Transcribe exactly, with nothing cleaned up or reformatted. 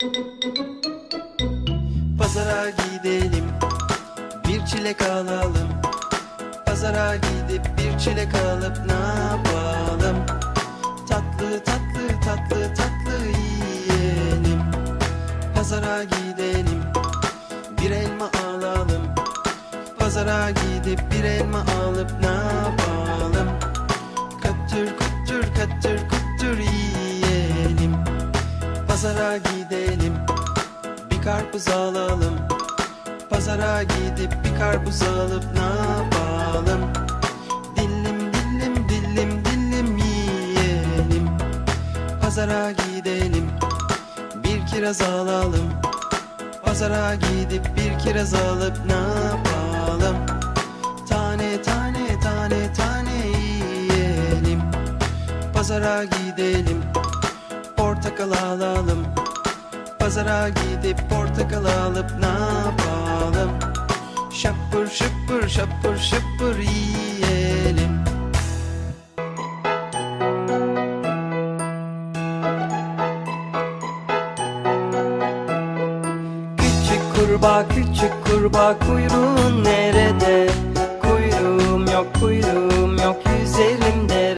Pazara gidelim, bir çilek alalım. Pazara gidip bir çilek alıp ne yapalım? Tatlı tatlı tatlı tatlı yiyelim. Pazara gidelim, bir elma alalım. Pazara gidip bir elma alıp ne yapalım? Katır kutur katır kutur yiyelim. Pazara gidelim, bir karpuz alalım. Pazara gidip bir karpuz alıp ne yapalım? Dilim dilim dilim dilim yiyelim. Pazara gidelim, bir kiraz alalım. Pazara gidip bir kiraz alıp ne yapalım? Tane tane tane tane yiyelim. Pazara gidelim, portakal alalım. Pazara gidip portakal alıp ne yapalım? Şapır şıpır şapır şıpır yiyelim. Küçük kurbağa küçük kurbağa, kuyruğun nerede? Kuyruğum yok kuyruğum